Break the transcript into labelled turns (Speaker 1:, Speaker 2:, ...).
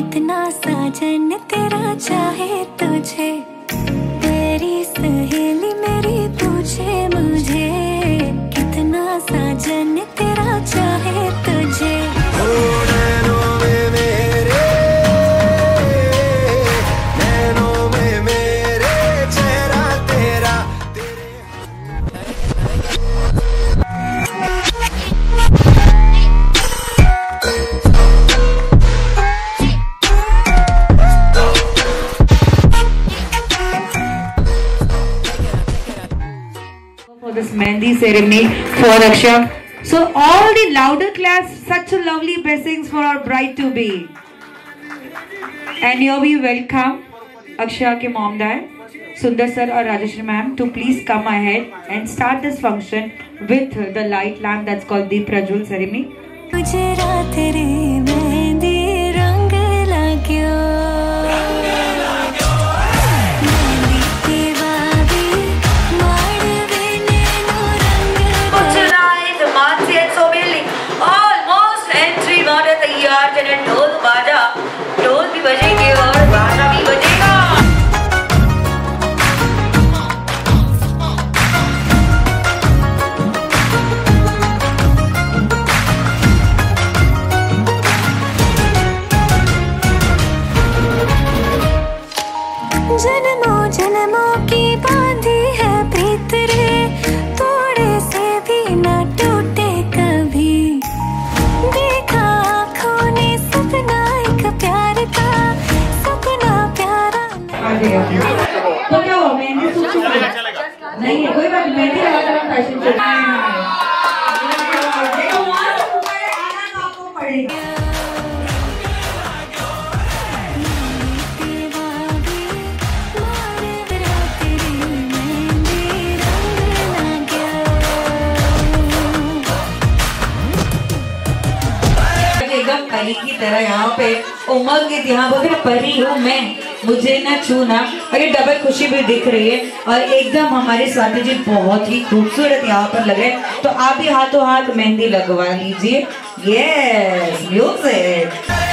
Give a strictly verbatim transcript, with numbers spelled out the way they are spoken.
Speaker 1: कितना साजन तेरा चाहे तुझे, तेरी सहेली मेरी पूछे मुझे, कितना साजन तेरा चाहे तुझे।
Speaker 2: For this Mehndi ceremony for Aksha. So all the louder claps, such a lovely blessings for our bride to be. And here we welcome Aksha ke mom dad, Sundar sir or Rajeshri ma'am to please come ahead and start this function with the light lamp that's called the Prajwal ceremony.
Speaker 3: ढोल बाजा, ढोल भी बजेंगे और बाजा भी बजेगा।
Speaker 1: जन्मों जन्मों की बांधी है प्रीत रे, थोड़े से भी न टूटे कभी। देखा आँखों ने सपना एक प्यार का, सपना प्यारा।
Speaker 2: तो क्या हुआ, मेहंदी सूख चुकी है? नहीं है, कोई बात नहीं, मेहंदी लगाकर हम फैशन चल रहा है। देखो वहाँ से ऊपर आना तो आपको पड़ेगा।
Speaker 3: एकदम परी की तरह यहाँ पे उमंग के यहाँ बोलते हैं परी हूँ मैं, मुझे ना छूना। और ये डबल खुशी भी दिख रही है और एकदम हमारे स्वाति जी बहुत ही खूबसूरत यहाँ पर लग रहे हैं। तो आप भी हाथों हाथ मेहंदी लगवा लीजिए। Yes music.